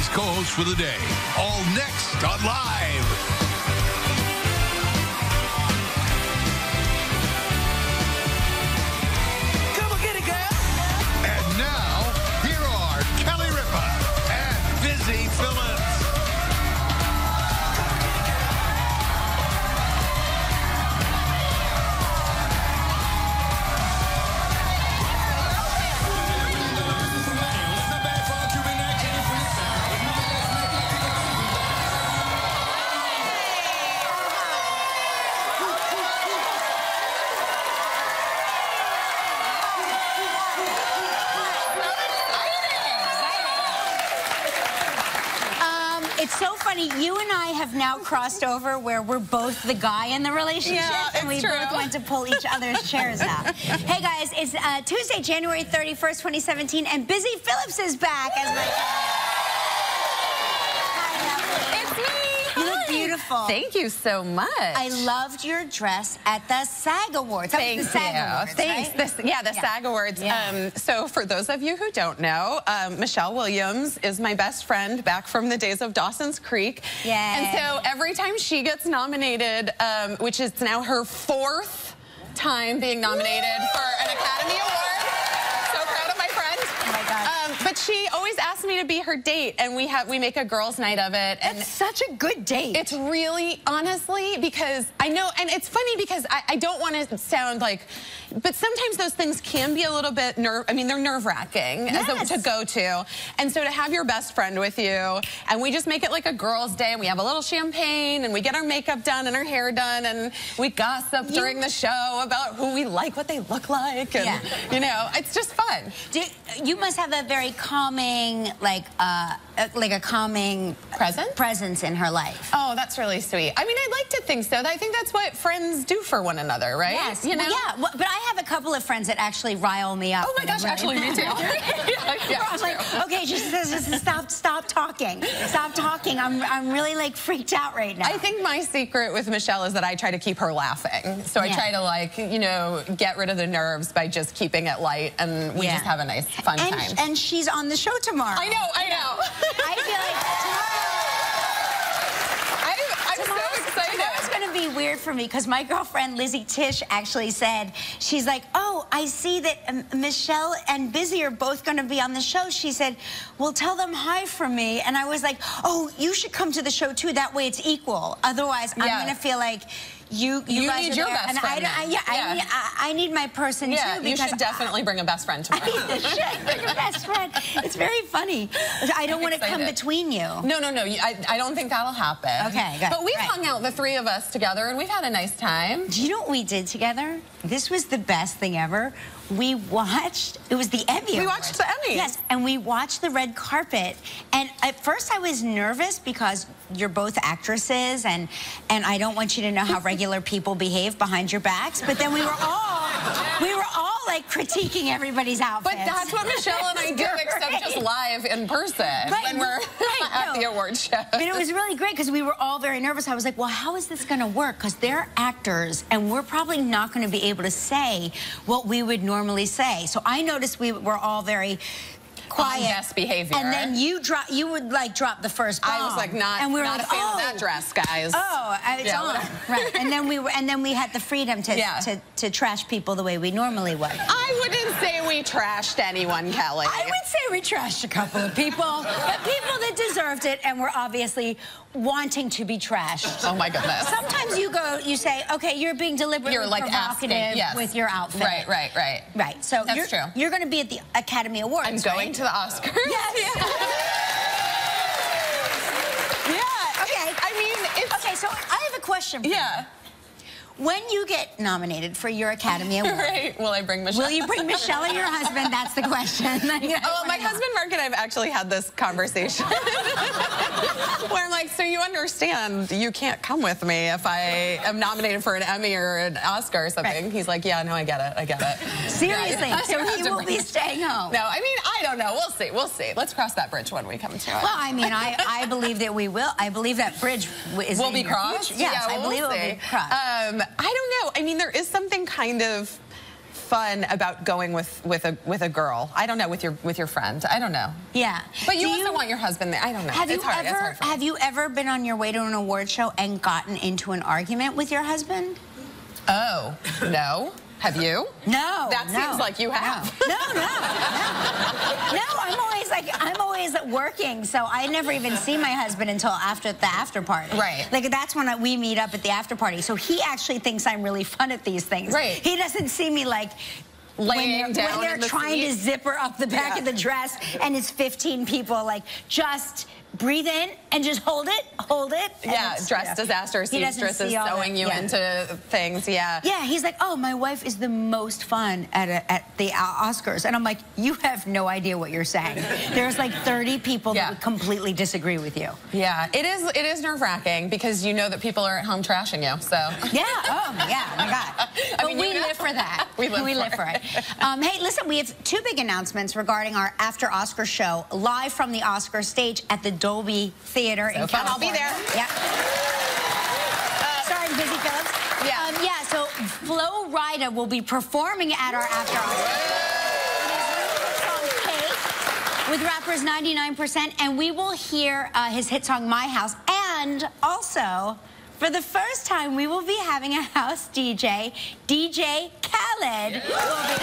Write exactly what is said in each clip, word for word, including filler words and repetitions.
Kelly's co-host for the day. All next on Live. Come on, get it, girl. And now, here are Kelly Ripa and Busy Phillips. It's so funny. You and I have now crossed over where we're both the guy in the relationship, yeah, and we true. both want to pull each other's chairs out. Hey guys, it's uh, Tuesday, January thirty-first, twenty seventeen, and Busy Phillips is back as my. Hi, It's me. you look beautiful. Thank you so much. I loved your dress at the SAG Awards. That Thank was the SAG you. Awards, Thanks. right? This, yeah, the Yeah. SAG Awards. Yeah. Um, so for those of you who don't know, um, Michelle Williams is my best friend back from the days of Dawson's Creek. Yay. And so every time she gets nominated, um, which is now her fourth time being nominated for an Academy Award. So proud of my friend. Oh my God. Um, but she always asks me to be her date, and we have we make a girls' night of it. And That's such a good date. it's really, honestly, because I know, and it's funny because I, I don't want to sound like, but sometimes those things can be a little bit nerve, I mean, they're nerve-wracking Yes. as a, to go to. And so to have your best friend with you, and we just make it like a girls' day, and we have a little champagne, and we get our makeup done and our hair done, and we gossip You- during the show about who we like, what they look like, and, Yeah. you know, it's just fun. Do, you must have a very calming, like, uh, uh, like a calming Present? presence in her life. Oh, that's really sweet. I mean, I'd like to think so. I think that's what friends do for one another, right? Yes. You know? Well, yeah. Well, but I have a couple of friends that actually rile me up. Oh my gosh, actually, me too. yeah, yeah, I'm like, okay, just, just, just stop, stop talking, stop talking. I'm, I'm really like freaked out right now. I think my secret with Michelle is that I try to keep her laughing. So I Yeah. try to, like, you know, get rid of the nerves by just keeping it light, and we Yeah. just have a nice, fun and, time. and she's on the show tomorrow. I know, I know. I feel like tomorrow. I'm, I'm so excited. Tomorrow's going to be weird for me because my girlfriend Lizzie Tish actually said, she's like, oh, I see that um, Michelle and Busy are both going to be on the show. She said, well, tell them hi from me. And I was like, oh, you should come to the show too. That way it's equal. Otherwise, I'm Yeah. going to feel like you, you, You guys need are your there. best and friend I, I, then. yeah, Yeah. I, need, I, I need my person Yeah, too. you Because should definitely bring a best friend tomorrow. I should bring a best friend. It's very funny. I don't I'm want to come excited. between you. No, no, no. you- I, I don't think that'll happen. Okay, good. But we've Right. hung out, the three of us together, and we've had a nice time. Do you know what we did together? This was the best thing ever. We watched, it was the Emmy We Awards. watched the Emmys. Yes, and we watched the red carpet. And at first I was nervous because you're both actresses, and, and I don't want you to know how regular people behave behind your backs. But then we were all, we were all like critiquing everybody's outfits. But that's what Michelle and I do, except just live in person Right, when we're right, at no. the award show. But it was really great because we were all very nervous. I was like, well, how is this going to work? Because they're actors, and we're probably not going to be able to say what we would normally say. So I noticed we were all very quiet. On best behavior. And then you drop, you would like drop the first bomb. I was like, not, and we were not like, a fan oh, of that dress, guys. Oh, it's Yeah, on. whatever. Right. And then we were, and then we had the freedom to, Yeah. to to trash people the way we normally would. I wouldn't say we trashed anyone, Kelly. I would say we trashed a couple of people, but people that deserved it and were obviously wanting to be trashed. Oh my goodness. Sometimes you go, you say, okay, you're being deliberately You're like provocative asking, yes. with your outfit. Right, right, right. Right. So That's you're, true. You're going to be at the Academy Awards. I'm going right? to the Oscars. Yes. Yeah. Okay. I mean, it's... Okay, so I have a question for Yeah. you. When you get nominated for your Academy Award, Right. Will I bring Michelle? will you bring Michelle or your husband? That's the question. Oh, my husband, Mark, and I have actually had this conversation where I'm like, so you understand you can't come with me if I am nominated for an Emmy or an Oscar or something. Right. He's like, yeah, no, I get it. I get it. Seriously. Yeah, So I have he to will bring be him. staying home. No, I mean, I don't know. We'll see. We'll see. Let's cross that bridge when we come to it. Well, I mean, I, I believe that we will. I believe that bridge w- is Will in be your crossed? future. Yes, Yeah, I well, believe we'll it will see. be crossed. Um, I don't know. I mean, there is something kind of fun about going with with a with a girl? I don't know, with your with your friend. I don't know. Yeah. But you Do also you, want your husband there. I don't know. Have it's you hard. ever it's hard for me. have you ever been on your way to an award show and gotten into an argument with your husband? Oh, no. Have you? No. That no, seems like you have. No, no, no. No, no I'm always like, I'm always working, so I never even see my husband until after the after party. Right. Like, that's when we meet up at the after party. So he actually thinks I'm really fun at these things. Right. He doesn't see me like, laying when down when they're in the trying seat. to zipper up the back Yeah. of the dress and it's fifteen people, like, just breathe in and just hold it, hold it. and Yeah, it's, dress you know, disaster, he doesn't seamstress is see all that. sewing you Yeah. into things, yeah. Yeah, he's like, oh, my wife is the most fun at, a, at the Oscars. And I'm like, you have no idea what you're saying. There's like thirty people Yeah. that would completely disagree with you. Yeah, it is it is nerve-wracking because you know that people are at home trashing you, so. Yeah, oh, yeah, oh my God. But mean, we you know. live for that. We live for for it. Um, hey, listen, we have two big announcements regarding our After Oscar show, live from the Oscar stage at the Dolby Theater So in fun. I'll be California. there. Yeah. Uh, Starring Busy Phillips. Yeah. Um, yeah, so Flo Rida will be performing at our After Oscar. With rappers ninety-nine percent, and we will hear uh, his hit song, My House, and also, for the first time, we will be having a house D J, D J Khaled. That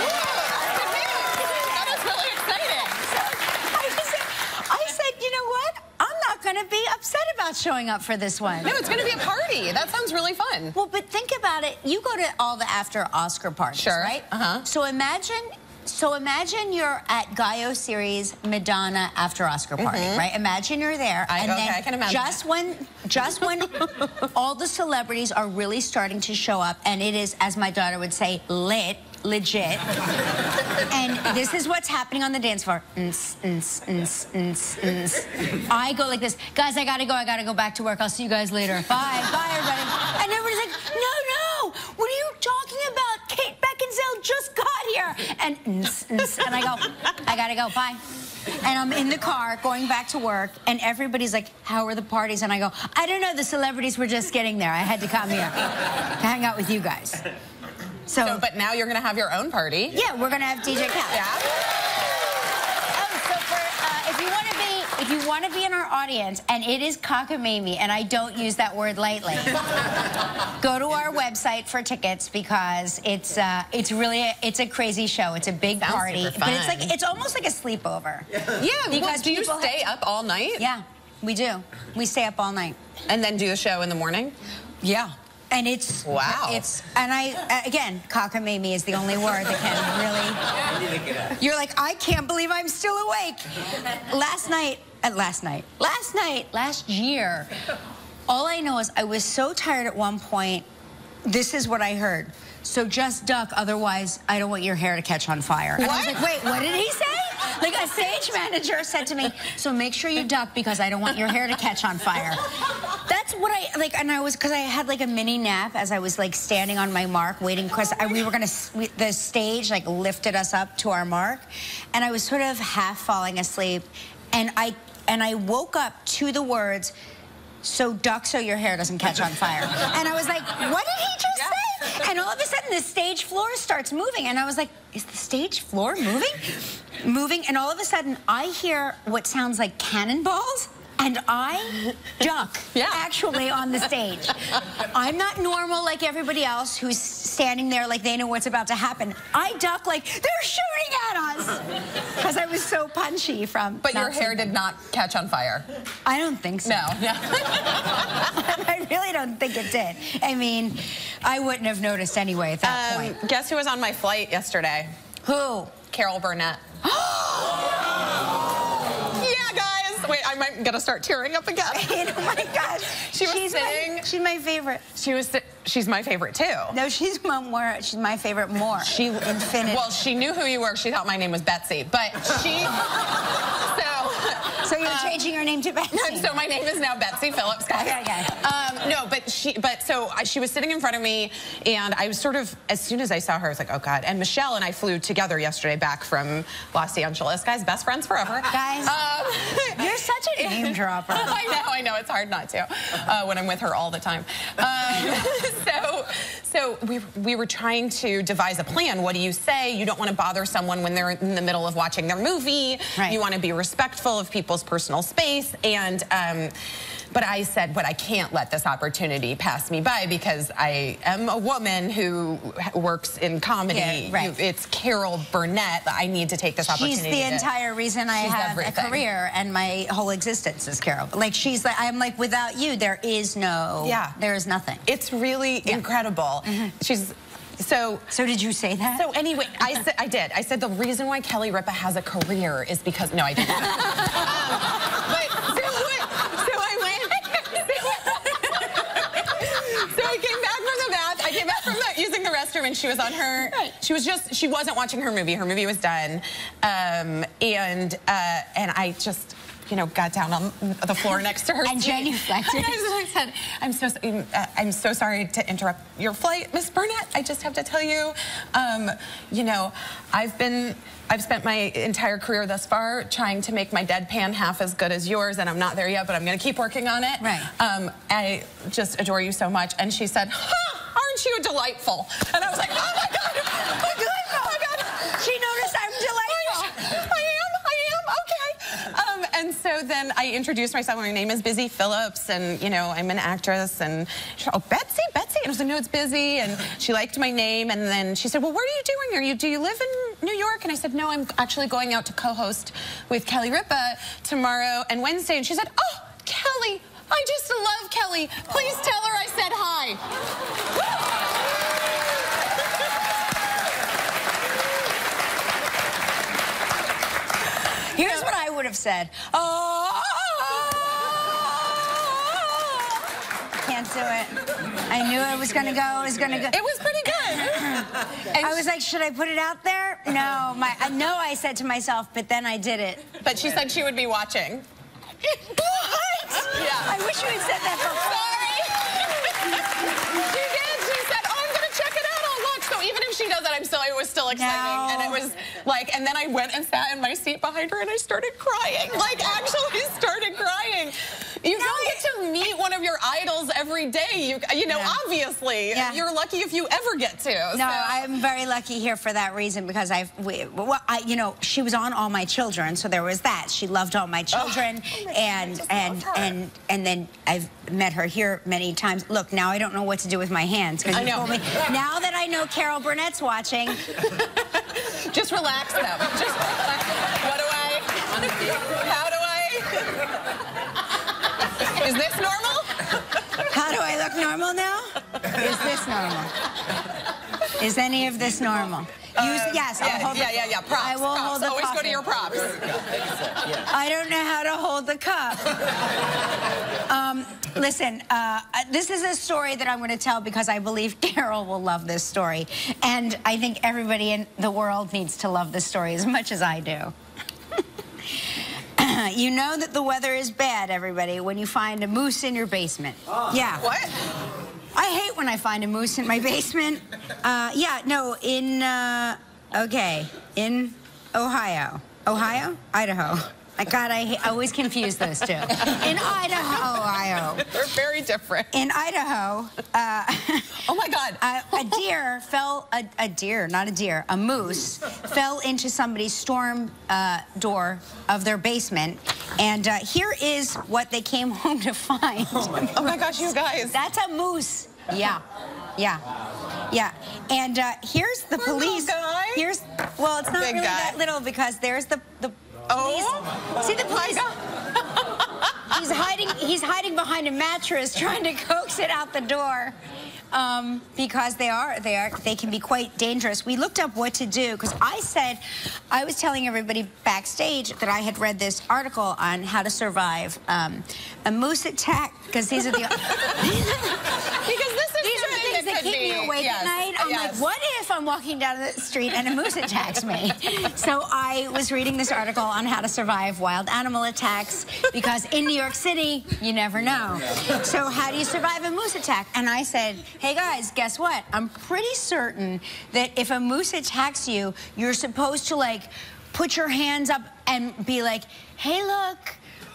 is really exciting. I said, I said, you know what? I'm not going to be upset about showing up for this one. No, it's going to be a party. That sounds really fun. Well, but think about it. You go to all the after Oscar parties, Sure. right? Uh-huh. So imagine... So imagine you're at Gaio Series Madonna after Oscar party, Mm-hmm. right? Imagine you're there, I- and okay, then I can imagine just when, just when all the celebrities are really starting to show up, and it is, as my daughter would say, lit, legit. And this is what's happening on the dance floor. Ns, ns, ns, ns, ns. I go like this, guys. I gotta go. I gotta go back to work. I'll see you guys later. Bye, bye, everybody. And everybody's like, no, no. What are you talking about? Kate Beckinsale just got here. And ns, ns, and I go, I gotta go. Bye. And I'm in the car going back to work, and everybody's like, how are the parties? And I go, I don't know. The celebrities were just getting there. I had to come here to hang out with you guys. So, So, but now you're going to have your own party. yeah, we're gonna have D J Khaled. Yeah. Oh, so for uh, if you want to be if you want to be in our audience, and it is cockamamie, and I don't use that word lightly, go to our website for tickets because it's uh, it's really a, it's a crazy show. It's a big Sounds party, super but it's fun. like it's almost like a sleepover. Yeah, Because well, do you people stay have- up all night? Yeah, we do. We stay up all night. And then do the show in the morning? Yeah. And it's Wow. It's and I uh, again, cockamamie is the only word that can really. You're like, I can't believe I'm still awake. Last night, uh, last night, last night, last year. All I know is I was so tired at one point. This is what I heard. So just duck, otherwise I don't want your hair to catch on fire. And I was What? like, wait, what did he say? Like a stage manager said to me, so make sure you duck because I don't want your hair to catch on fire. That's what I, like, and I was, because I had like a mini nap as I was like standing on my mark waiting, because we were going to, the stage like lifted us up to our mark, and I was sort of half falling asleep, and I, and I woke up to the words, so duck so your hair doesn't catch on fire. And I was like, what did he just say? And all of a sudden the stage floor starts moving, and I was like, is the stage floor moving? Moving, and all of a sudden I hear what sounds like cannonballs, and I duck, Yeah. actually, on the stage. I'm not normal like everybody else who's standing there like they know what's about to happen. I duck like they're shooting at us, because I was so punchy from But your not hair sleeping. did not catch on fire. I don't think so. No. Yeah. I really don't think it did. I mean, I wouldn't have noticed anyway at that Um, point. guess who was on my flight yesterday? Who? Carol Burnett. Yeah, guys. Wait, I'm gonna start tearing up again. Oh my gosh. She was she's sitting- My, she's my favorite. She was. She's my favorite too. No, she's my more. She's my favorite more. She infinite. Well, she knew who you were. She thought my name was Betsy, but she. So. So you're um, changing your name to Betsy. So my name is now Betsy Phillips, guys. Okay, okay. Um, no, but she, but so I, she was sitting in front of me, and I was sort of, as soon as I saw her, I was like, oh God. And Michelle and I flew together yesterday back from Los Angeles, guys. Best friends forever, Guys, Um, you're such a name dropper. I know, I know. It's hard not to uh, when I'm with her all the time. Um, so, So we, we were trying to devise a plan. What do you say? You don't want to bother someone when they're in the middle of watching their movie. Right. You want to be respectful of people's personal space. And um, but I said, but I can't let this opportunity pass me by because I am a woman who works in comedy. Yeah, right. It's Carol Burnett. I need to take this opportunity. She's the to, entire reason I she's have everything. a career, and my whole existence is Carol. Like, she's like, I'm like, without you, there is no, yeah. there is nothing. It's really yeah. incredible. Mm-hmm. She's so. So did you say that? So anyway, I said I did. I said the reason why Kelly Ripa has a career is because no, I didn't. um, but so, so I went. So I came back from the bath. I came back from the, using the restroom, and she was on her. Right. She was just. She wasn't watching her movie. Her movie was done, um, and uh, and I just. you know, got down on the floor next to her and seat. genuflected. And I said, I'm so, uh, I'm so sorry to interrupt your flight, Miss Burnett. I just have to tell you, um, you know, I've been, I've spent my entire career thus far trying to make my deadpan half as good as yours, and I'm not there yet, but I'm going to keep working on it. Right. Um, I just adore you so much. And she said, huh, aren't you delightful? And I was like, oh my God, I'm delightful. Oh my God. She noticed I'm delightful. I am, I am, okay. Um, and so then I introduced myself. My name is Busy Phillips, and you know, I'm an actress. And she said, oh, Betsy, Betsy. And I was like, no, it's Busy. And she liked my name. And then she said, well, what are you doing? Are you, do you live in New York? And I said, no, I'm actually going out to co-host with Kelly Ripa tomorrow and Wednesday. And she said, oh, Kelly, I just love Kelly. Please tell her I said hi. Here's what I would have said. Oh, can't do it. I knew it was gonna go. It was gonna go. It was pretty good. I was like, should I put it out there? No, my I know I said to myself, but then I did it. But she said she would be watching. What? Yeah. I wish you had said that before. Sorry. She did. She said, oh, I'm gonna check it out. I'll watch. So even if she does that, I'm still. It was still exciting, No. and it was like. And then I went and sat in my seat behind her, and I started crying. Like actually started crying. You No, don't get to meet one of your idols every day. You, you know, Yeah. obviously, Yeah. you're lucky if you ever get to. No, so. I'm very lucky here for that reason because I've, we, well, I, you know, she was on All My Children, so there was that. She loved All My Children, Oh, my and God, I just and love her. and and then I've met her here many times. Look, now I don't know what to do with my hands because I you know. told me. Now that I know Carol Burnett's watching, Just relax them. Just what do I? How do I? Is this normal? how do I look normal now? Is this normal? Is any of this normal? Use, Uh, yes, I'll yeah, hold yeah, the, yeah, yeah. Props. I will props. hold the Always go to coffee. your props. I don't know how to hold the cup. um, listen, uh, this is a story that I'm going to tell because I believe Carol will love this story. And I think everybody in the world needs to love this story as much as I do. You know that the weather is bad, everybody, when you find a moose in your basement. Oh. Yeah. What? I hate when I find a moose in my basement. Uh, yeah, no, in, uh, okay, in Ohio. Ohio? Idaho. I God, I, I always confuse those two. In Idaho, Ohio. They're very different. In Idaho, uh, oh my God. a, a deer fell, a, a deer, not a deer, a moose, fell into somebody's storm uh, door of their basement. And uh, here is what they came home to find. Oh my gosh, you guys. That's a moose. Yeah, yeah, yeah. And uh, here's the Poor police. little guy. Here's, well, it's not Big really guy. that little because there's the the police. Oh. See the police? He's hiding. He's hiding behind a mattress, trying to coax it out the door. Um, because they are, they are, they can be quite dangerous. We looked up what to do because I said, I was telling everybody backstage that I had read this article on how to survive um, a moose attack because these are the Because this is these are the things that could keep be, me awake yes, at night. I'm yes. like, what if I'm walking down the street and a moose attacks me? So I was reading this article on how to survive wild animal attacks because in New York City, you never know. So how do you survive a moose attack? And I said, hey guys, guess what? I'm pretty certain that if a moose attacks you, you're supposed to like put your hands up and be like, hey look,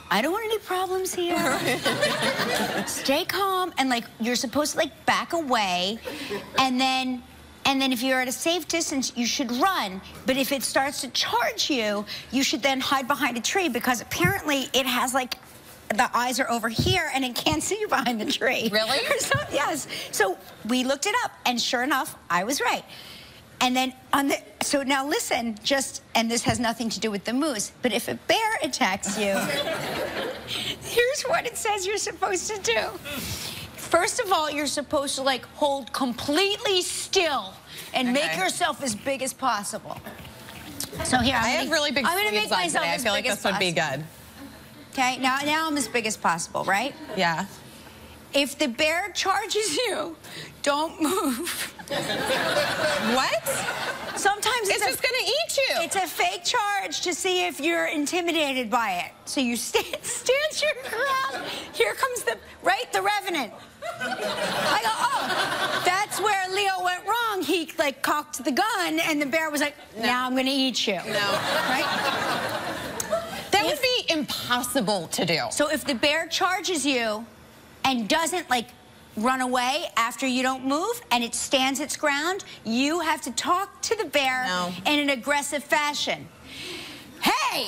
I don't want any problems here. Stay calm, and like you're supposed to like back away, and then and then if you're at a safe distance, you should run. But if it starts to charge you, you should then hide behind a tree, because apparently it has like the eyes are over here and it can't see you behind the tree. Really? So, yes. So we looked it up, and sure enough, I was right. And then on the, so now listen, just, and this has nothing to do with the moose, but if a bear attacks you, here's what it says you're supposed to do. First of all, you're supposed to like hold completely still and Okay. make yourself as big as possible. So here, I'm I gonna, have really big I'm gonna sleeves make on myself today. I as feel big like as this would be possible. good. Okay, now, now I'm as big as possible, right? Yeah. If the bear charges you, don't move. What? Sometimes It's it's, a, just gonna eat you. it's a fake charge to see if you're intimidated by it. So you stand, stand your ground. Here comes the, right, the Revenant. I go, oh, that's where Leo went wrong. He like cocked the gun, and the bear was like, now I'm gonna eat you. No. Right? That If- would be impossible to do. So if the bear charges you and doesn't like run away after you don't move, and it stands its ground, you have to talk to the bear No. in an aggressive fashion. Hey!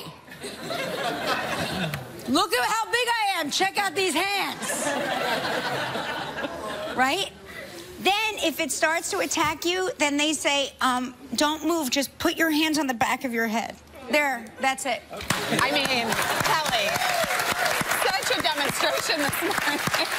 Look at how big I am. Check out these hands. Right? Then if it starts to attack you, then they say, um, don't move, just put your hands on the back of your head. There, that's it. I mean, Kelly, such a demonstration this morning.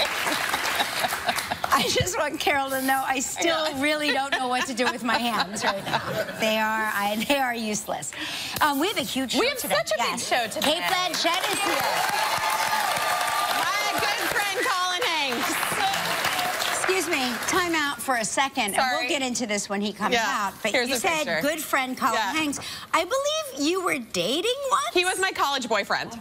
I just want Carol to know I still Yeah. really don't know what to do with my hands right now. They are, I, they are useless. Um, we have a huge show We have today. such a big Yes. show today. Kate Blanchett is here. My good friend Colin Hanks. Excuse me, time out for a second, and Sorry. we'll get into this when he comes Yeah, out. But here's you the said picture. good friend Colin Yeah. Hanks. I believe you were dating once? He was my college boyfriend.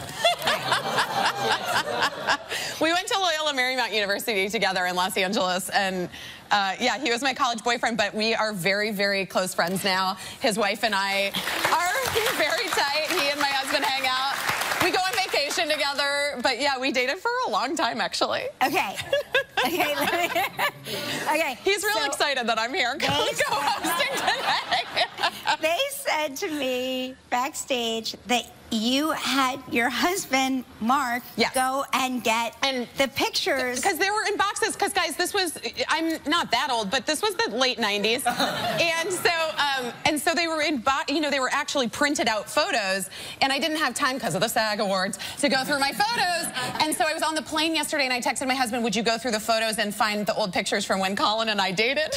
We went to Loyola Marymount University together in Los Angeles, and uh, yeah, he was my college boyfriend, but we are very, very close friends now. His wife and I are very tight. He and my husband hang out. We go on vacation together, but yeah, we dated for a long time, actually. Okay. Okay, let me, okay. He's real so excited that I'm here co-hosting today. They said to me backstage that you had your husband, Mark, Yes. go and get And the pictures. Because they were in boxes. Because, guys, this was, I'm not that old, but this was the late nineties. and so um, and so they were in, bo you know, they were actually printed out photos. And I didn't have time, because of the SAG Awards, to go through my photos. And so I was on the plane yesterday, and I texted my husband, would you go through the photos and find the old pictures from when Colin and I dated?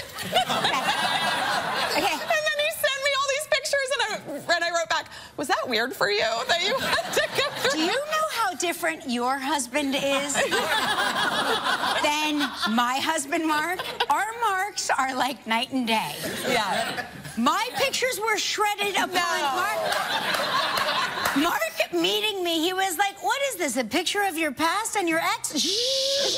Okay. And then he sent me all these pictures, and I, and I wrote back, was that weird for you that you had to go through? Do you know how different your husband is than my husband, Mark? Our Marks are like night and day. Yeah. My pictures were shredded upon No. Mark. Mark meeting me, he was like, what is this, a picture of your past and your ex? Shh.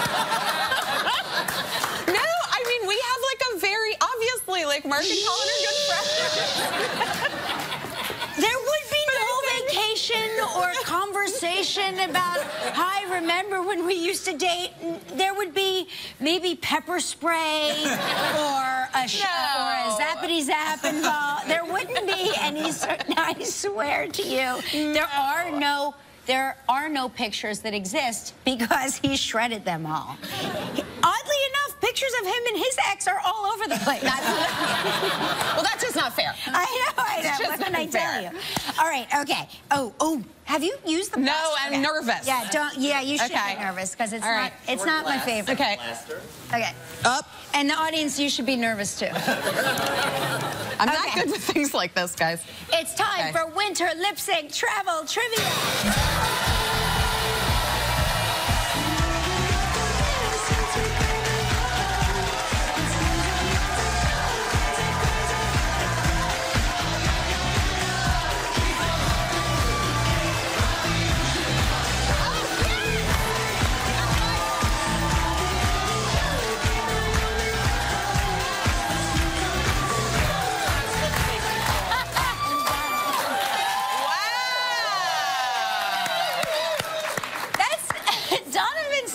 No, I mean, we have like a very, obviously, like Mark and Colin are good friends. There would be no vacation or conversation about, I remember when we used to date. There would be maybe pepper spray or a, sh No. or a zappity zap involved. There wouldn't be any, sort- I swear to you, there are no, there are no pictures that exist because he shredded them all. Oddly enough, pictures of him and his ex are all over the place. Well, that's just not fair. I know, I know. It's just What can not I tell fair. you? All right, okay. Oh, oh, have you used the No, plastic? I'm Okay. nervous. Yeah, don't. Yeah, you should Okay. be nervous because it's All not. right. It's not my favorite. Okay. Okay. Up. And the audience, you should be nervous too. I'm not Okay. good with things like this, guys. It's time Okay. for winter lip sync travel trivia.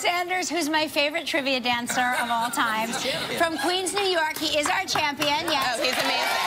Sanders, who's my favorite trivia dancer of all time. From Queens, New York. He is our champion, yes. Oh, he's amazing.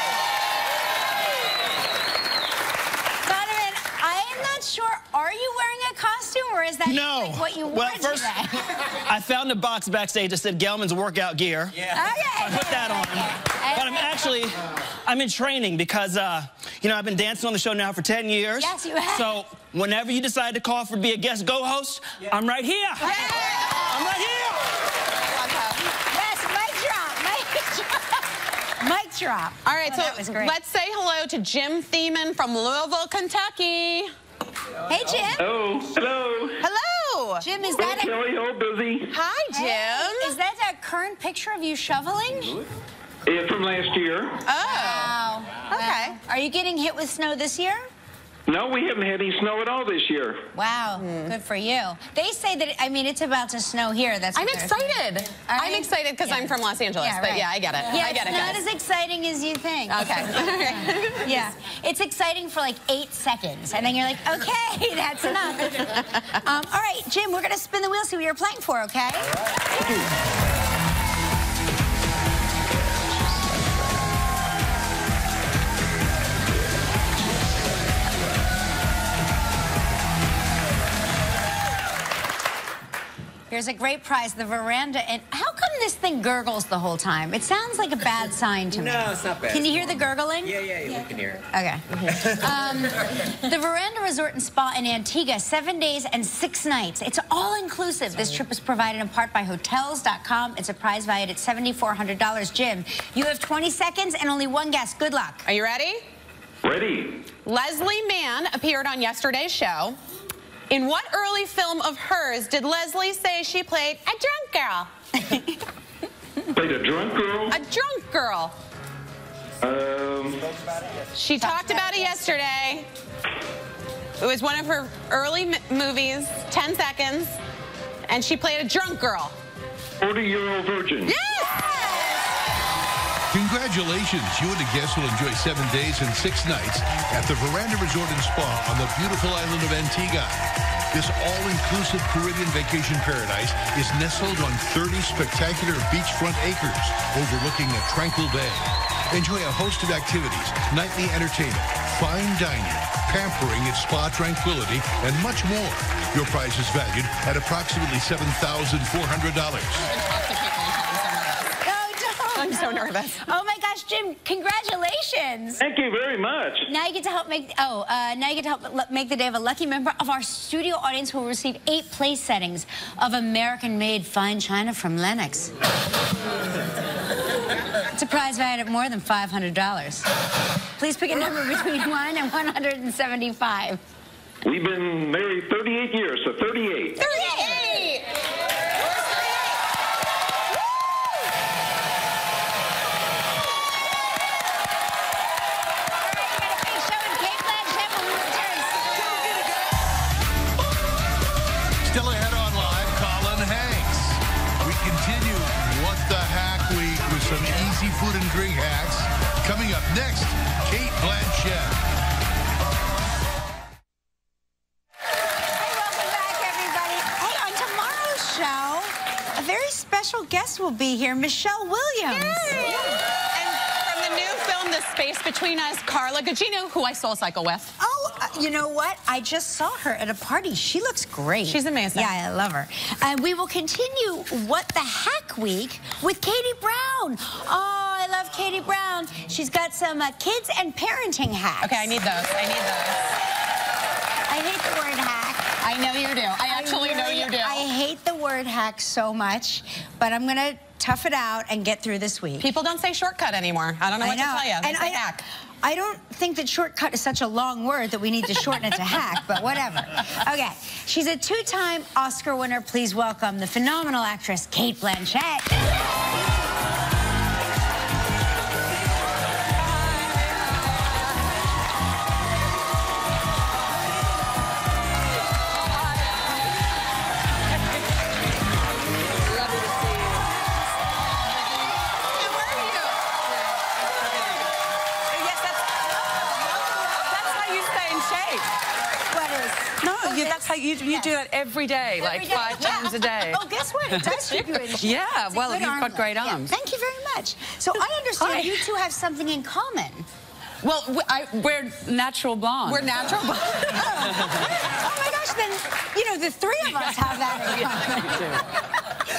Donovan, I'm not sure, are you wearing a costume, or is that no. like what you wore well, first, today? I found a box backstage that said Gelman's workout gear. Yeah. Okay. I put that on. But I'm actually, I'm in training because, uh, you know, I've been dancing on the show now for ten years. Yes, you have. So whenever you decide to call for be a guest go host, yeah. I'm right here. Yeah. I'm right here. Yes, mic drop, mic drop. Mic drop. All right, oh, so that was great. Let's say hello to Jim Thiemann from Louisville, Kentucky. Hey, Jim. Hello. Hello. Hello. Jim, is Hey, that a... Kelly, how busy? Hi, Jim. Hey, is that a current picture of you shoveling? Yeah, from last year. Oh. Wow. Okay. Wow. Are you getting hit with snow this year? No, we haven't had any snow at all this year. Wow, mm. Good for you. They say that, I mean, it's about to snow here. That's I'm excited. Right. I'm excited because yeah. I'm from Los Angeles, yeah, but right. yeah, I get it. Yeah, I get it's it, not guys. as exciting as you think. Okay. Yeah, it's exciting for like eight seconds, and then you're like, okay, that's enough. um, all right, Jim, we're gonna spin the wheel, see what you're playing for, okay? Thank you. Here's a great prize, the veranda. And how come this thing gurgles the whole time? It sounds like a bad sign to me. No, it's not bad. Can you hear the gurgling? Yeah, yeah, yeah, we can hear it. Okay. um, the Veranda Resort and Spa in Antigua, seven days and six nights. It's all inclusive. This trip is provided in part by Hotels dot com. It's a prize valued at seven thousand four hundred dollars. Jim, you have twenty seconds and only one guess. Good luck. Are you ready? Ready. Leslie Mann appeared on yesterday's show. In what early film of hers did Leslie say she played a drunk girl? Played a drunk girl? A drunk girl. Um, She talked about it yesterday. It was one of her early m movies, ten seconds, and she played a drunk girl. forty-year-old virgin. Yes! Congratulations. You and a guest will enjoy seven days and six nights at the Veranda Resort and Spa on the beautiful island of Antigua. This all-inclusive Caribbean vacation paradise is nestled on thirty spectacular beachfront acres overlooking a tranquil bay. Enjoy a host of activities, nightly entertainment, fine dining, pampering at spa tranquility, and much more. Your prize is valued at approximately seven thousand four hundred dollars. I'm so nervous. Oh my gosh, Jim, congratulations. Thank you very much. Now you get to help make, oh, uh, now you get to help make the day of a lucky member of our studio audience who will receive eight place settings of American-made fine china from Lennox. It's a prize valued at more than five hundred dollars. Please pick a number between one and one hundred seventy-five. We've been married thirty-eight years, so thirty-eight. thirty-eight! Still ahead on Live, Colin Hanks. We continue What the Hack Week with some easy food and drink hacks. Coming up next, Kate Blanchett. Hey, welcome back, everybody. Hey, on tomorrow's show, a very special guest will be here, Michelle Williams. Yay! And from the new film, The Space Between Us, Carla Gugino, who I soul cycle with. Oh, uh, you know what? I just saw her at a party. She looks great. She's amazing. Yeah, I love her. And uh, we will continue What the Hack Week with Katie Brown. Oh, I love Katie Brown. She's got some uh, kids and parenting hacks. Okay, I need those. I need those. I hate the word hack. I know you do. I actually I really, know you do. I hate the word hack so much, but I'm going to tough it out and get through this week. People don't say shortcut anymore. I don't know I what know. to tell you. They And say I, hack. I don't think that shortcut is such a long word that we need to shorten it to hack, but whatever. Okay, she's a two-time Oscar winner. Please welcome the phenomenal actress, Kate Blanchett. No, you, that's how you, you you do that every day, Every like day. five Yeah. times a day. Oh, guess what? It does keep you in shape. Yeah, It's a well, good you've arm got great lift. Yeah. arms. Thank you very much. So I understand Hi. you two have something in common. Well, we, I, we're natural blonde. We're natural. Oh. Oh my gosh, then, you know, the three of us have that in common.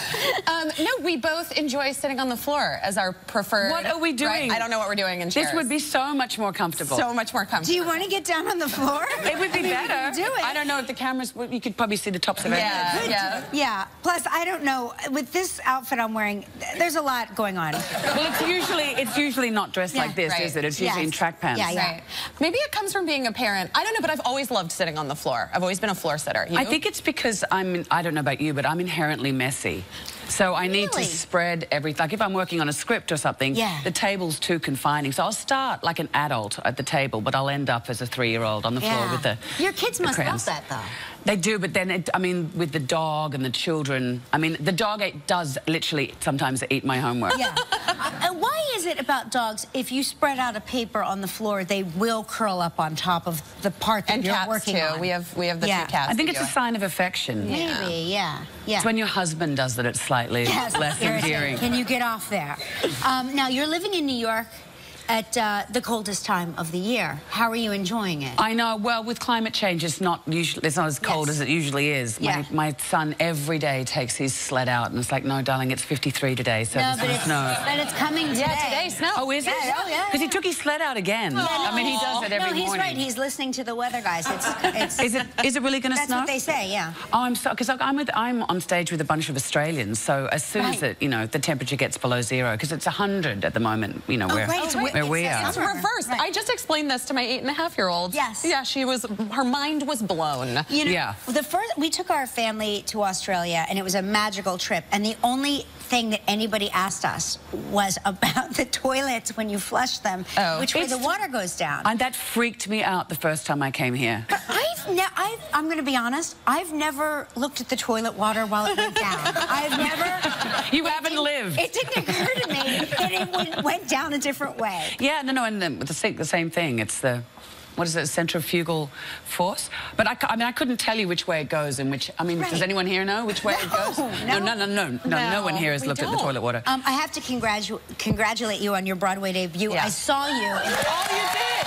Um, no, we both enjoy sitting on the floor as our preferred. What are we doing? Right? I don't know what we're doing in chairs. This would be so much more comfortable. so much more comfortable. Do you want to get down on the floor? It would be I mean, better. we can do it. I don't know if the cameras, you could probably see the tops of our heads. Yeah, yeah. Yeah. Plus, I don't know. With this outfit I'm wearing, there's a lot going on. Well, it's usually it's usually not dressed Yeah, like this, right. is it? It's usually Yes. in track pants. Yeah, yeah. Right. Maybe it comes from being a parent. I don't know, but I've always loved sitting on the floor. I've always been a floor sitter. You? I think it's because I'm, I don't know about you, but I'm inherently messy. So I need Really? to spread everything. Like if I'm working on a script or something, Yeah. the table's too confining. So I'll start like an adult at the table, but I'll end up as a three-year-old on the floor Yeah. with the Your kids the must crayons. love that, though. They do, but then, it, I mean, with the dog and the children, I mean, the dog it does literally sometimes eat my homework. Yeah. uh, why is it about dogs, if you spread out a paper on the floor, they will curl up on top of the part that and you're cats working too. on? We have we have the Yeah. two cats. I think that it's a do it. sign of affection. Maybe, yeah. Yeah. It's when your husband does that, it's slightly Yes, less irritating. endearing. Can you get off there? Um, now, you're living in New York at uh, the coldest time of the year. How are you enjoying it? I know. Well, with climate change, it's not usually it's not as cold Yes. as it usually is. Yeah. My, my son every day takes his sled out, and it's like, no, darling, it's fifty-three today, so no, there's but no it's, snow. but it's coming today. Yeah, today snow. Oh, is it? Yeah, oh, yeah, Because yeah. he took his sled out again. I mean, he does it every no, he's morning. right. He's listening to the weather, guys. It's, it's, Is it? Is it really going to that's snow? what they say, yeah. Oh, I'm so because I'm with I'm on stage with a bunch of Australians. So as soon as Right. it, you know, the temperature gets below zero, because it's a hundred at the moment, you know, Oh, where right, it's wi- where it's we a are. It's reversed. Right. I just explained this to my eight and a half year old. Yes. Yeah, she was. Her mind was blown. You know, Yeah. the first we took our family to Australia, and it was a magical trip. And the only thing that anybody asked us was about the toilets when you flush them, Oh. which where the It's- water goes down. And that freaked me out the first time I came here. But I've ne I've, I'm going to be honest. I've never looked at the toilet water while it went down. I've never. You haven't lived. It didn't occur to me that it went, went down a different way. Yeah, no, no, and the, the, same- the same thing. It's the, what is it, centrifugal force? But I, ca- I mean, I couldn't tell you which way it goes and which, I mean, Right. does anyone here know which way it No, goes? no. no, no, no, no, no, no, No, one here has we looked at the don't. toilet water. Um, I have to congratu congratulate you on your Broadway debut. Yeah. I saw you. In Oh, you did?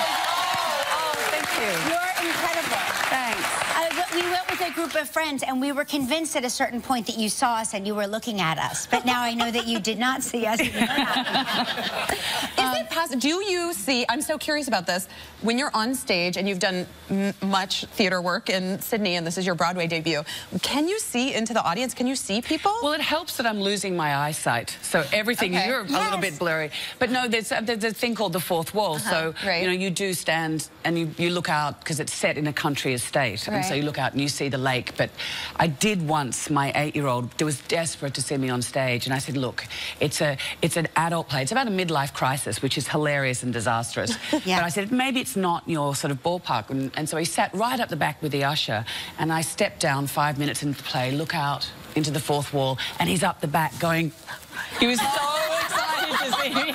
Oh, thank you. You're incredible. Thanks. I, we went with a group of friends, and we were convinced at a certain point that you saw us and you were looking at us. But now I know that you did not see us. And you were not. Is it possible? Do you see? I'm so curious about this. When you're on stage and you've done m much theater work in Sydney, and this is your Broadway debut, can you see into the audience? Can you see people? Well, it helps that I'm losing my eyesight, so everything, Okay. you're a Yes. little bit blurry. But no, there's, uh, there's a thing called the fourth wall, so, right. you know, you do stand and you, you look out, because it's set in a country estate, and so Right. you look out and you see the lake. But I did once, my eight-year-old was desperate to see me on stage, and I said, look, it's, a, it's an adult play. It's about a midlife crisis, which is hilarious and disastrous. Yeah. But I said, maybe it's not your sort of ballpark. And, and so he sat right up the back with the usher, and I stepped down five minutes into the play, look out into the fourth wall, and he's up the back going... He was so excited to see me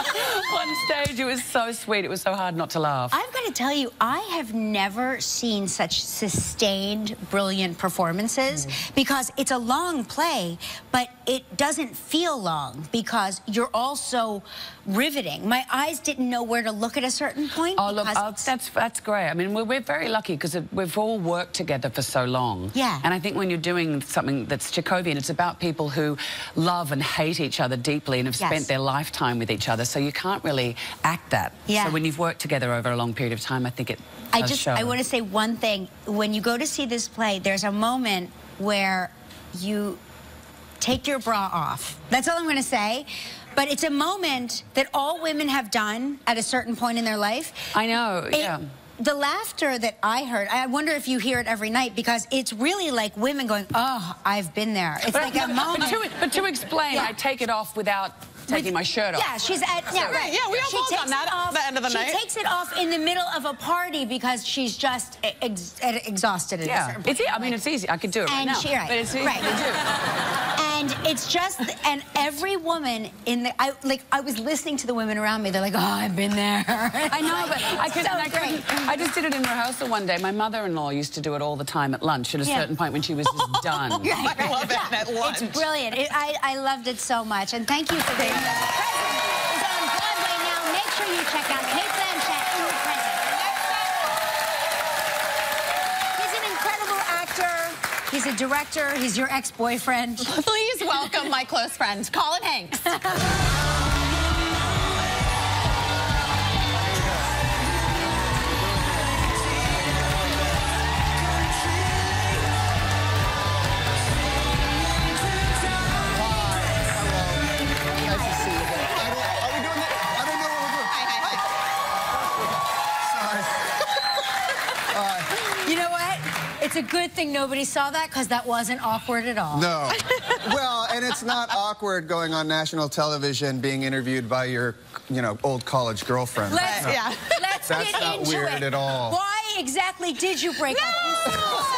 on stage. It was so sweet. It was so hard not to laugh. I've got to tell you, I have never seen such sustained, brilliant performances Mm. because it's a long play, but it doesn't feel long because you're all so riveting. My eyes didn't know where to look at a certain point. Oh, look, because oh, that's, that's great. I mean, we're, we're very lucky because we've all worked together for so long. Yeah. And I think when you're doing something that's Chekhovian, it's about people who love and hate each other deeply and have Yes. spent their lifetime with each other, so you can't really act that. Yeah. So when you've worked together over a long period of time, I think it I does just, show. I want to say one thing. When you go to see this play, there's a moment where you take your bra off. That's all I'm going to say. But it's a moment that all women have done at a certain point in their life. I know, It- yeah. The laughter that I heard, I wonder if you hear it every night, because it's really like women going, oh, I've been there. It's like a moment. But to, but to explain, Yeah. I take it off without taking my shirt off. Yeah, she's at, yeah, right. Yeah, we all She both takes done that it off- at the end of the she night. takes it off in the middle of a party because she's just ex exhausted at a Yeah, certain it's point. e- I mean, it's easy. I could do it right And now. she, right, But it's easy right. to do. And it's just, and every woman in the, I like, I was listening to the women around me. They're like, oh, I've been there. I know, but I couldn't. So I, couldn't I just did it in rehearsal one day. My mother-in-law used to do it all the time at lunch. At a Yeah. certain point, when she was just done. Right, I love yeah. it at lunch. It's brilliant. It, I, I loved it so much. And thank you for being here. The Present is on Broadway now. Make sure you check out Kate Blanchett in The Present. He's an incredible actor. He's a director. He's your ex-boyfriend. Please welcome my close friend, Colin Hanks. You know what? It's a good thing nobody saw that, because that wasn't awkward at all. No. Well, and it's not awkward going on national television being interviewed by your, you know, old college girlfriend. Let's, No. Yeah. let's That's get not into weird it. at all. Why exactly did you break No! up?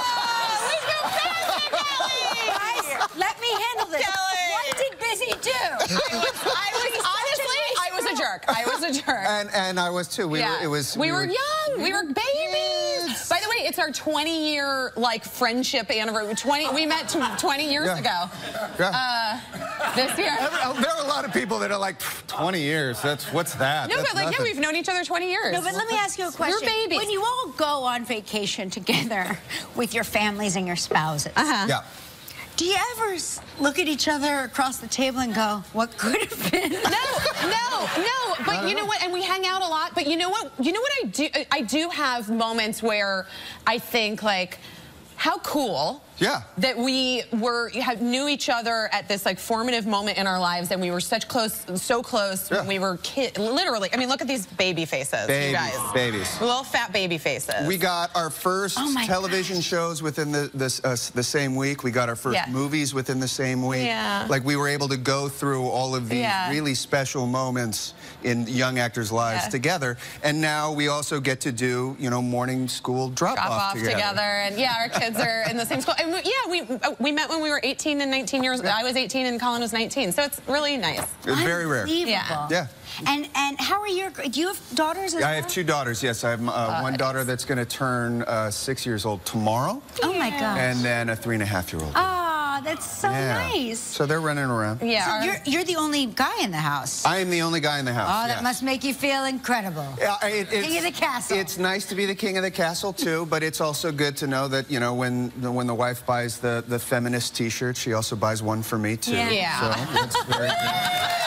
Guys, let me handle this. Kelly! What did Busy do? I was, I was honestly, I was a jerk. I was a jerk. And and I was too. We yeah. were. It was. We, we were, were young. We were babies. Kids. By the way, it's our twenty year like friendship anniversary. twenty. We met twenty years Yeah. ago. Yeah. Uh, this year. Every, there are a lot of people that are like twenty years. That's what's that? No, That's but like, nothing. yeah, we've known each other twenty years. No, but let me ask you a question. We're babies. When you all go on vacation together with your families and your spouses, Uh-huh. Yeah. do you ever s- look at each other across the table and go, what could have been? No, no, no. But you know what? And we hang out a lot. But you know what? You know what I do? I do have moments where I think like, how cool. Yeah. That we were had, knew each other at this like formative moment in our lives, and we were such close, so close Yeah. when we were kid. Literally, I mean, look at these baby faces, Babies, you guys. babies. Little fat baby faces. We got our first Oh my television gosh. shows within the this, uh, the same week. We got our first Yeah. movies within the same week. Yeah. Like we were able to go through all of these Yeah. really special moments in young actors' lives Yeah. together. And now we also get to do, you know, morning school drop, drop off together. together. And yeah, our kids are in the same school. And we, yeah, we we met when we were eighteen and nineteen years. I was eighteen and Colin was nineteen. So it's really nice. It's very rare. Unbelievable. Yeah. Yeah. And and how are your, do you have daughters as I well? have two daughters, yes. I have uh, one daughter that's going to turn uh, six years old tomorrow, Oh my gosh. and then a three and a half year old. Oh, that's so yeah. nice. So they're running around. Yeah. So our- you're, you're the only guy in the house. I am the only guy in the house. Oh, that yes. must make you feel incredible. Yeah, it, it's, King of the castle. It's nice to be the king of the castle too, but it's also good to know that, you know, when when the wife buys the the feminist T-shirt, she also buys one for me too. Yeah. Yeah. So that's very good.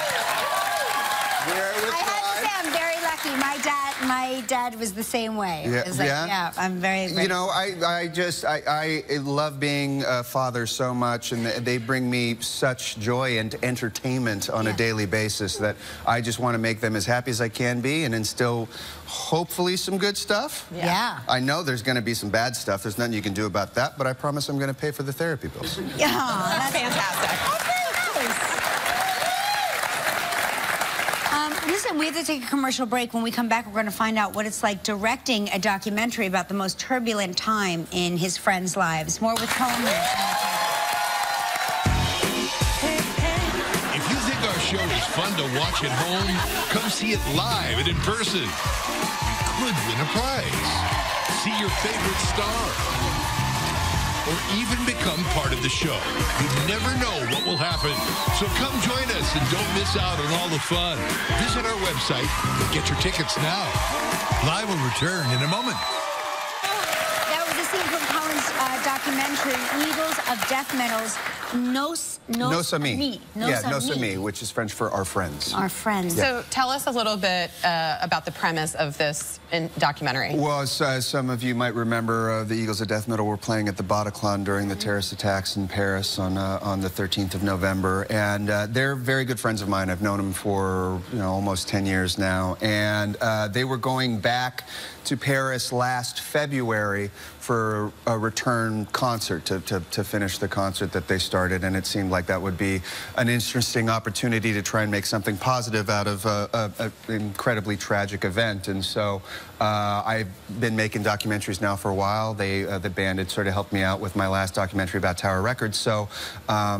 Wear it with I have to pride. say, I'm very lucky. My dad, my dad was the same way. Yeah, It was like, yeah? yeah, I'm very, very You know, I, I just, I, I love being a father so much, and they bring me such joy and entertainment on Yeah. a daily basis that I just want to make them as happy as I can be and instill, hopefully, some good stuff. Yeah. I know there's going to be some bad stuff. There's nothing you can do about that, but I promise I'm going to pay for the therapy bills. Yeah, that's fantastic. Um, listen, we have to take a commercial break. When we come back, we're going to find out what it's like directing a documentary about the most turbulent time in his friends' lives. More with Colin. If you think our show is fun to watch at home, come see it live and in person. You could win a prize, see your favorite star, or even become part of the show. You never know what will happen. So come join us and don't miss out on all the fun. Visit our website and get your tickets now. Live will return in a moment. That was a scene from Colin's uh, documentary, Eagles of Death Metal's Nos, Nos, Nos Amis. Amis. Yeah, Nos Amis. Amis, which is French for our friends. Our friends. So tell us a little bit uh, about the premise of this in documentary. Well, as, as some of you might remember, uh, the Eagles of Death Metal were playing at the Bataclan during the terrorist attacks in Paris on uh, on the thirteenth of November, and uh, they're very good friends of mine. I've known them for you know almost ten years now, and uh, they were going back to Paris last February for a return concert to, to, to finish the concert that they started, and it seemed like that would be an interesting opportunity to try and make something positive out of an incredibly tragic event. And so uh, I've been making documentaries now for a while. They, uh, the band had sort of helped me out with my last documentary about Tower Records. So um,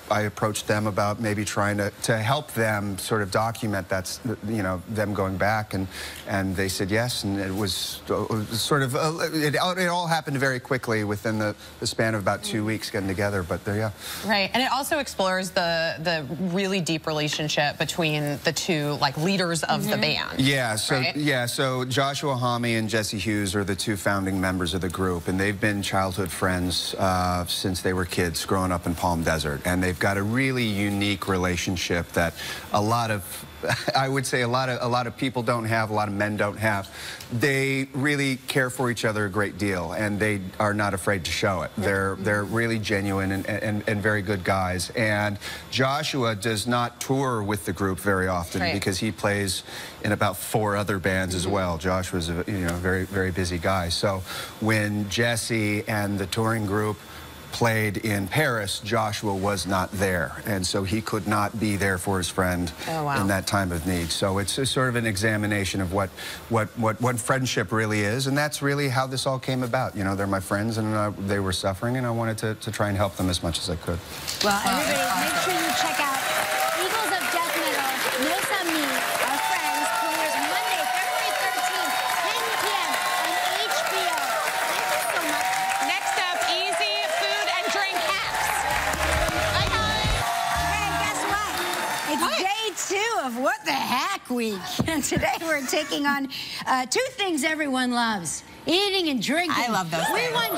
I approached them about maybe trying to, to help them sort of document that's, you know, them going back, and and they said yes, and it was, it was sort of, uh, it, it all happened very quickly within the, the span of about two weeks getting together, but there, yeah. Right, and it also explores the, the really deep relationship between the two, like, leaders of mm-hmm. the band. Yeah, so, right? yeah, so Joshua Homme and Jesse Hughes are the two founding members of the group, and they've been childhood friends uh, since they were kids growing up in Palm Desert, and they've got a really unique relationship that a lot of, I would say a lot of a lot of people don't have, a lot of men don't have. They really care for each other a great deal, and they are not afraid to show it. They're they're really genuine and, and, and very good guys. And Joshua does not tour with the group very often right. because he plays in about four other bands mm-hmm. as well. Joshua's a you know very very busy guy. So when Jesse and the touring group played in Paris, Joshua was not there, and so he could not be there for his friend oh, wow. in that time of need. So it's a sort of an examination of what, what, what, what friendship really is, and that's really how this all came about. You know, they're my friends, and uh, they were suffering, and I wanted to, to try and help them as much as I could. Well, everybody, make sure you check out Eagles of Death Metal, No Some Me, Our Friends, premieres Monday, February thirteenth, ten p m on H B O. Thank you so much. Next up, easy food and drink hacks. Hi, guys. Hey, guess what? It's What? day two of What the Hack Week. And today we're taking on uh, two things everyone loves, eating and drinking. I love those We things. want,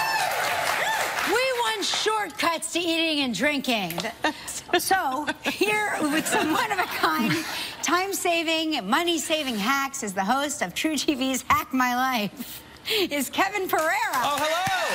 we want shortcuts to eating and drinking. So here with some one-of-a-kind, time-saving, money-saving hacks is the host of True T V's Hack My Life, is Kevin Pereira. Oh, hello.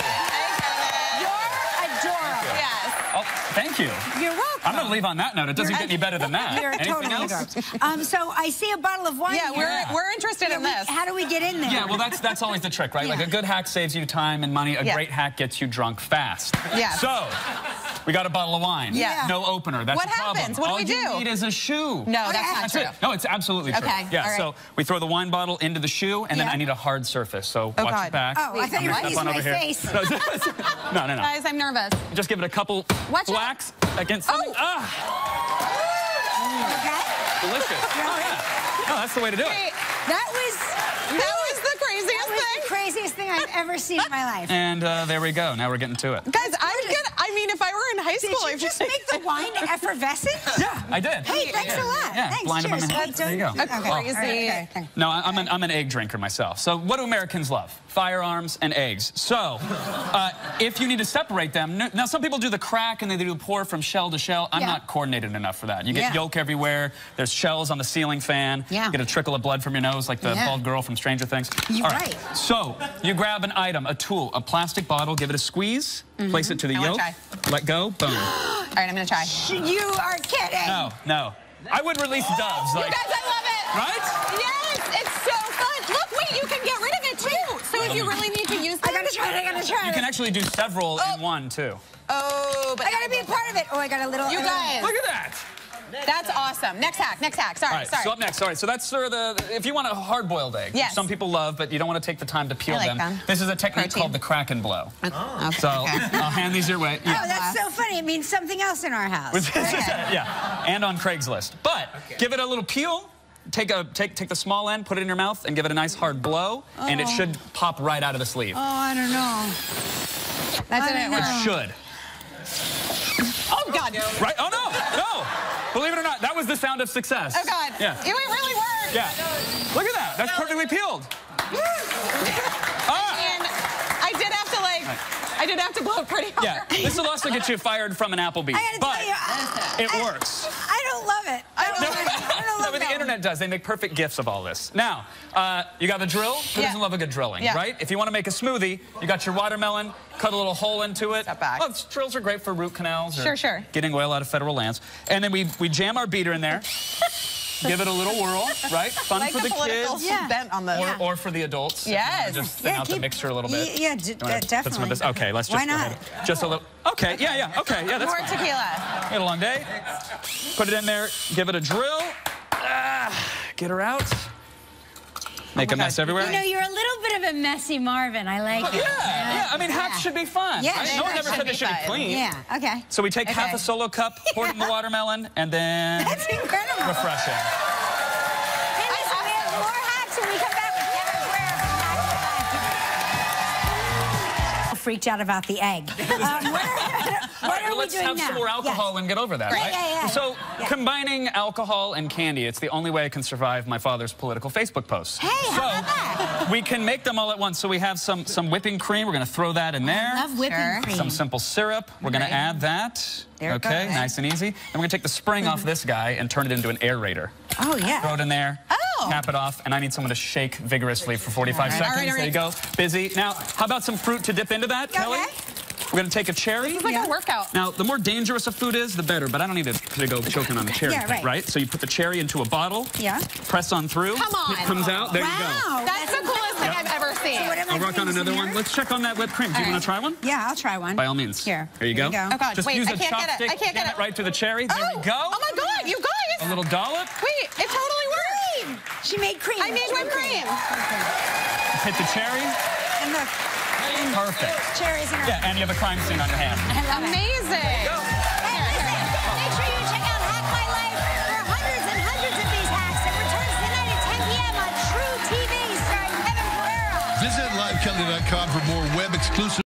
You're adorable. Yes. Oh, thank you. You're welcome. I'm going to leave on that note. It doesn't You're- get any better than that. You're Anything totally else? adorable. Um, so I see a bottle of wine Yeah, here. we're, we're interested in Yeah, we- this. How do we get in there? Yeah, well, that's that's always the trick, right? Like Yeah. a good hack saves you time and money. A Yeah. great hack gets you drunk fast. Yeah. So, we got a bottle of wine. Yeah. No opener. That's What the problem. happens? What do All we you do? need is a shoe. No, that's not That's true. it. No, it's absolutely true. Okay, Yeah, all right. so we throw the wine bottle into the shoe, and then Yeah. I need a hard surface. So Oh, watch God. your back. Oh, I thought you were I'm gonna using step on my over here. face. No, no, no. Guys, I'm nervous. Just give it a couple Watch out. whacks against something. Oh. Ah, Okay. delicious. Oh, yeah. No, that's the way to do it. Wait, that was, that was the craziest That was thing. the craziest thing I've ever seen in my life. And uh, there we go. Now we're getting to it. Guys, I'm good. I mean, if I were in high Did school, you I'd just be- make the wine effervescent? Yeah, I did. Hey, thanks a lot. Yeah, Thanks. blinded by Cheers. my hand. Uh, There you go. Okay. Crazy. All right, okay, okay. No, I- I'm an, I'm an egg drinker myself. So what do Americans love? Firearms and eggs. So uh, if you need to separate them, n- now some people do the crack and they do pour from shell to shell. I'm Yeah. not coordinated enough for that. You get Yeah. yolk everywhere. There's shells on the ceiling fan. Yeah. You get a trickle of blood from your nose like the Yeah. bald girl from Stranger Things. You're All right. So you grab an item, a tool, a plastic bottle, give it a squeeze, place it to the I wanna yolk, try. let go, boom. All right, I'm gonna try. You are kidding. No, no. I would release doves. You Like, guys, I love it. right? Yes, it's so fun. Look, wait, you can get rid of it too. So if you really need to use I them. gotta try it, I gotta try You it. can actually do several in one, too. Oh, but I gotta be a part of it. Oh, I got a little. You guys, Look at that. that's awesome. Next hack, next hack. Sorry, All right, sorry. so up next, all right, so that's sort of the, if you want a hard-boiled egg, Yes. some people love, but you don't want to take the time to peel I like them. them. This is a technique Protein. called the crack and blow. Oh, So I'll hand these your way. Oh, that's so funny. It means something else in our house. Go ahead. Yeah, and on Craigslist. But give it a little peel, take, a, take, take the small end, put it in your mouth, and give it a nice hard blow, and it should pop right out of the sleeve. Oh, I don't know. That I didn't don't It work. should. Oh, God. Right? Oh, no, no. Believe it or not, that was the sound of success. Oh, God. Yeah. It really worked. Yeah. Look at that. That's perfectly peeled. Ah. And I did have to, like, I did have to blow it pretty hard. Yeah, this will also get you fired from an Applebee's, I gotta but tell you, I, it I- works. I don't love it. I don't love it. I don't No, love but the that internet does. They make perfect gifs of all this. Now, uh, you got the drill. Who Yeah. doesn't love a good drilling, Yeah. right? If you want to make a smoothie, you got your watermelon, cut a little hole into it. Step back. Well, drills are great for root canals or Sure, sure. getting oil out of federal lands. And then we, we jam our beater in there, give it a little whirl, right? Fun Like for the the political kids. Yeah. bent on the. Or, Yeah. or for the adults. if you Yes. wanna Just thin Yeah, out the keep- mixture a little bit. Yeah, yeah, d- You wanna d- put some of definitely. this? Okay, let's just Why go not? ahead. Just a little. Okay, yeah, yeah, okay, yeah, that's More fine. tequila. We had a long day. Put it in there, give it a drill. Ah, get her out. Make Oh a my mess God. everywhere. You know, you're a little bit of a messy Marvin. I like yeah, it. yeah. I mean, hats Yeah. should be fun. Yeah, right? they No one ever should said they be should be fun. clean. Yeah, okay. So we take half Okay. a Solo cup, pour it in the watermelon, and then That's incredible. refreshing. And listen, we have more hacks when we come back with Kevin Pereira from Back to Back. Freaked out about the egg. Um, what are, All what right, are well, we let's doing have now? some more alcohol Yes. and get over that, Right, right? yeah, yeah, so yeah. combining alcohol and candy, it's the only way I can survive my father's political Facebook posts. Hey, how so about that? we can make them all at once. So we have some, some whipping cream. We're going to throw that in there. I love whipping Sure. cream. Some simple syrup. We're going Right. to add that. There it okay, goes. nice and easy. And we're going to take the spring off this guy and turn it into an aerator. Oh, yeah. Throw it in there. Oh. Cap it off, and I need someone to shake vigorously for forty-five All right. seconds. All right, all There you go. Busy. Now, how about some fruit to dip into that, Kelly? Okay. We're going to take a cherry. It's like Yeah. a workout. Now, the more dangerous a food is, the better, but I don't need to, to go choking on the cherry, Yeah, right. So you put the cherry into a bottle, Yeah. press on through, Come on. it comes out, there you go. Wow. That's the coolest thing I've ever seen. So what am I I'll rock on putting another in one. here? Let's check on that whipped cream. Do you All want to try one? Yeah, I'll try one. By all means. Here. There you go. Here you go. Oh, God. Just Wait, use I a can't get it. chopstick, I can't get jam it. right through the cherry. There Oh. we go. Oh my God, you guys. A little dollop. Wait, it totally worked. She made cream. I made whipped cream. Hit the cherry. And look, Perfect. cherries in her. Yeah, and you have a crime scene on your hand. I love it. Amazing. Hey, listen, make sure you check out Hack My Life for hundreds and hundreds of these hacks. It returns tonight at ten p m on True T V starring Kevin Pereira. Visit live kelly dot com for more web exclusive